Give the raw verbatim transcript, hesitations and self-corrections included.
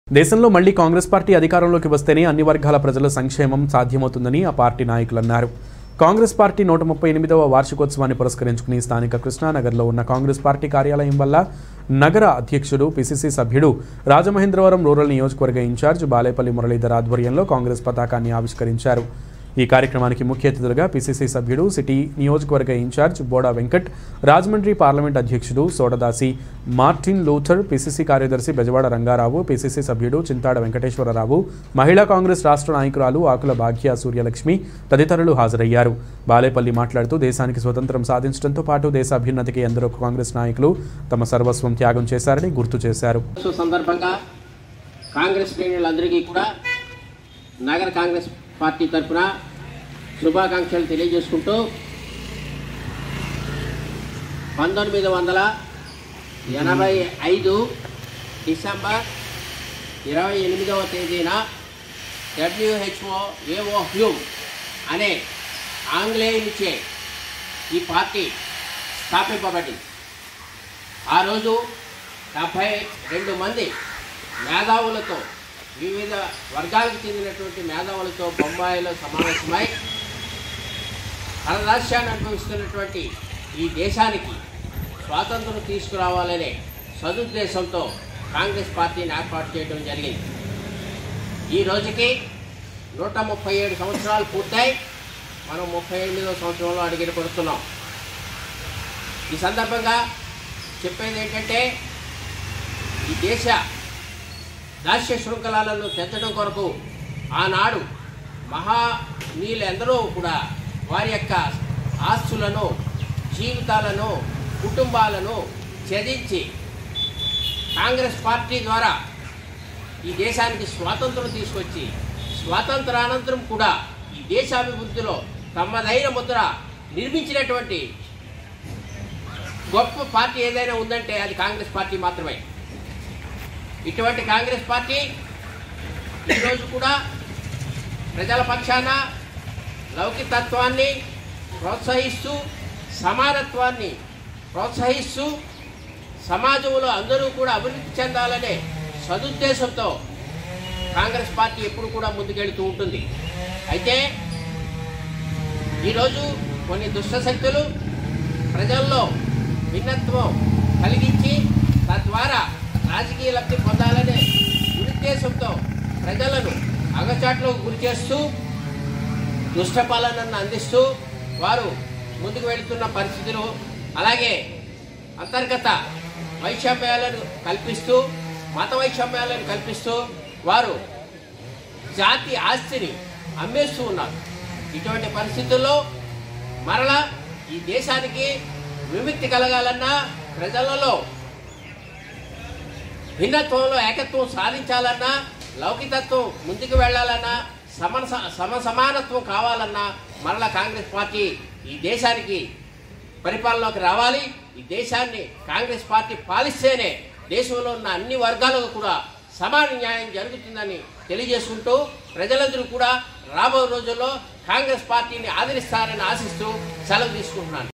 దేశంలో మళ్లీ కాంగ్రెస్ పార్టీ అధికారంలోకి వస్తేనే అన్ని వర్గాల ప్రజల సంక్షేమం సాధ్యమవుతుందని ఆ పార్టీ నాయకులు అన్నారు. కాంగ్రెస్ పార్టీ నూట ముప్పై ఎనిమిదవ వార్షికోత్సవాన్ని పురస్కరించుకుని స్థానిక కృష్ణానగర్లో ఉన్న కాంగ్రెస్ పార్టీ కార్యాలయం వల్ల నగర అధ్యక్షుడు పిసిసి సభ్యుడు రాజమహేంద్రవరం రూరల్ నియోజకవర్గ ఇన్ఛార్జ్ బాలేపల్లి మురళీధర్ ఆధ్వర్యంలో కాంగ్రెస్ పతాకాన్ని ఆవిష్కరించారు. ఈ కార్యక్రమానికి ముఖ్య అతిథులుగా పిసిసి సభ్యుడు సిటీ నియోజకవర్గ ఇన్ఛార్జ్ బోడా వెంకట్, రాజమండ్రి పార్లమెంట్ అధ్యక్షుడు సోడదాసి మార్టిన్ లూథర్, పిసిసి కార్యదర్శి బెజవాడ రంగారావు, పిసిసి సభ్యుడు చింతాడ వెంకటేశ్వరరావు, మహిళా కాంగ్రెస్ రాష్ట్ర నాయకురాలు ఆకుల భాగ్య సూర్యలక్ష్మి తదితరులు హాజరయ్యారు. బాలేపల్లి మాట్లాడుతూ దేశానికి స్వతంత్రం సాధించడంతో పాటు దేశ అభ్యున్నతికి ఎందరో కాంగ్రెస్ నాయకులు తమ సర్వస్వం త్యాగం చేశారని గుర్తు చేశారు. సందర్భంగా కాంగ్రెస్ శ్రేణులందరికీ కూడా నగర కాంగ్రెస్ పార్టీ తరఫున శుభాకాంక్షలు తెలియజేసుకుంటూ పంతొమ్మిది వందల ఎనభై ఐదు డిసెంబర్ ఇరవై ఎనిమిదవ తేదీన డబ్ల్యూహెచ్ఓ ఏఓహ్యూ అనే ఆంగ్లేయునిచే ఈ పార్టీ స్థాపింపబడింది. ఆ రోజు డెబ్భై రెండు మంది మేధావులతో, వివిధ వర్గాలకు చెందినటువంటి మేధావులతో బొంబాయిలో సమావేశమై పరరాష్ట్రాన్ని అనుభవిస్తున్నటువంటి ఈ దేశానికి స్వాతంత్రం తీసుకురావాలనే సదుద్దేశంతో కాంగ్రెస్ పార్టీని ఏర్పాటు చేయడం జరిగింది. ఈ రోజుకి నూట ముప్పై ఏడు సంవత్సరాలు పూర్తయి మనం ముప్పై ఎనిమిదవ సంవత్సరంలో అడుగులు పడుతున్నాం. ఈ సందర్భంగా చెప్పేది ఏంటంటే, ఈ దేశ దాస్య శృంఖలాలను పెంచడం కొరకు ఆనాడు మహానీయులందరూ కూడా వారి యొక్క ఆస్తులను, జీవితాలను, కుటుంబాలను త్యజించి కాంగ్రెస్ పార్టీ ద్వారా ఈ దేశానికి స్వాతంత్రం తీసుకొచ్చి, స్వాతంత్రానంతరం కూడా ఈ దేశాభివృద్ధిలో తమదైన ముద్ర నిర్మించినటువంటి గొప్ప పార్టీ ఏదైనా ఉందంటే అది కాంగ్రెస్ పార్టీ మాత్రమే. ఇటువంటి కాంగ్రెస్ పార్టీ ఈరోజు కూడా ప్రజల పక్షాన లౌకికతత్వాన్ని ప్రోత్సహిస్తూ, సమానత్వాన్ని ప్రోత్సహిస్తూ, సమాజంలో అందరూ కూడా అభివృద్ధి చెందాలనే సదుద్దేశంతో కాంగ్రెస్ పార్టీ ఎప్పుడు కూడా ముందుకెళ్తూ ఉంటుంది. అయితే ఈరోజు కొన్ని దుష్టశక్తులు ప్రజల్లో భిన్నత్వం కలిగించి తద్వారా రాజకీయ లబ్ధి పొందాలనే ఉద్దేశంతో ప్రజలను అగచాట్లకు గురి చేస్తూ, దుష్టపాలనను అందిస్తూ వారు ముందుకు వెళుతున్న పరిస్థితులు, అలాగే అంతర్గత వైషమ్యాలను కల్పిస్తూ, మత వైషమ్యాలను కల్పిస్తూ వారు జాతి ఆస్తిని అమ్మేస్తూ ఉన్నారు. ఇటువంటి పరిస్థితుల్లో మరలా ఈ దేశానికి విముక్తి కలగాలన్నా, ప్రజలలో భిన్నత్వంలో ఏకత్వం సాధించాలన్నా, లౌకికత్వం ముందుకు వెళ్ళాలన్నా, సమ సమ సమానత్వం కావాలన్నా మరలా కాంగ్రెస్ పార్టీ ఈ దేశానికి పరిపాలనలోకి రావాలి. ఈ దేశాన్ని కాంగ్రెస్ పార్టీ పాలిస్తేనే దేశంలో ఉన్న అన్ని వర్గాలకు కూడా సమాన న్యాయం జరుగుతుందని తెలియజేసుకుంటూ ప్రజలందరూ కూడా రాబోయే రోజుల్లో కాంగ్రెస్ పార్టీని ఆదరిస్తారని ఆశిస్తూ సెలవు తీసుకుంటున్నాను.